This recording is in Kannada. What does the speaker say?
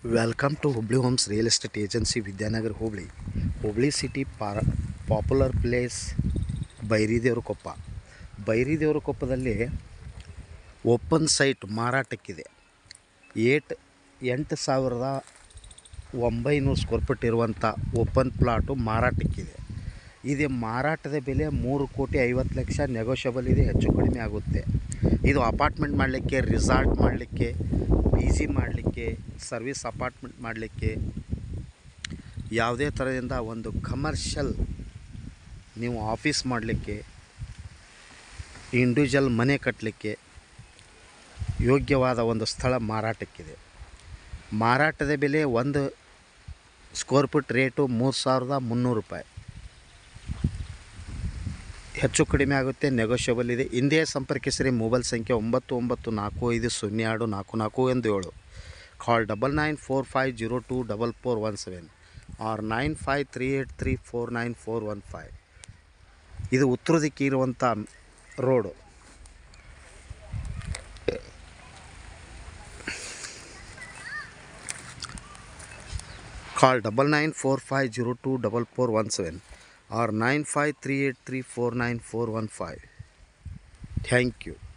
Welcome to Hubballi Homes Real Estate Agency, vidynagar, Hubballi. Hubballi city popular place Byridevarakoppa. ಬೈರಿದೇವರಕೊಪ್ಪದಲ್ಲಿ ಓಪನ್ ಸೈಟ್ ಮಾರಾಟಕ್ಕಿದೆ. 8,900 ಸ್ಕ್ವೇರ್ ಫೀಟ್ ಇರುವಂಥ ಓಪನ್ ಪ್ಲಾಟು ಮಾರಾಟಕ್ಕಿದೆ. ಇದು ಮಾರಾಟದ ಬೆಲೆ 3,50,00,000 ನೆಗೋಷಿಯಬಲ್ ಇದೆ, ಹೆಚ್ಚು ಕಡಿಮೆ ಆಗುತ್ತೆ. ಇದು ಅಪಾರ್ಟ್ಮೆಂಟ್ ಮಾಡಲಿಕ್ಕೆ, ರಿಸಾರ್ಟ್ ಮಾಡಲಿಕ್ಕೆ, ಪಿ ಜಿ ಮಾಡಲಿಕ್ಕೆ, ಸರ್ವಿಸ್ ಅಪಾರ್ಟ್ಮೆಂಟ್ ಮಾಡಲಿಕ್ಕೆ, ಯಾವುದೇ ಥರದಿಂದ ಒಂದು ಕಮರ್ಷಿಯಲ್ ನೀವು ಆಫೀಸ್ ಮಾಡಲಿಕ್ಕೆ, ಇಂಡಿವಿಜುವಲ್ ಮನೆ ಕಟ್ಟಲಿಕ್ಕೆ ಯೋಗ್ಯವಾದ ಒಂದು ಸ್ಥಳ ಮಾರಾಟಕ್ಕಿದೆ. ಮಾರಾಟದ ಬೆಲೆ 1 ಸ್ಕ್ವೇರ್ ಫೀಟ್ ರೇಟು 3,300 ರೂಪಾಯಿ. ಹೆಚ್ಚು ಕಡಿಮೆ ಆಗುತ್ತೆ, ನೆಗೋಷಿಯಬಲ್ ಇದೆ. ಹಿಂದೆ ಸಂಪರ್ಕಿಸಿರಿ. ಮೊಬೈಲ್ ಸಂಖ್ಯೆ 9945024417. Call 9945024417 or 9538349415. ಇದು ಉತ್ತರ ದಿಕ್ಕಿ ಇರುವಂಥ road. Call 9945024417 or 9538349415. Thank you.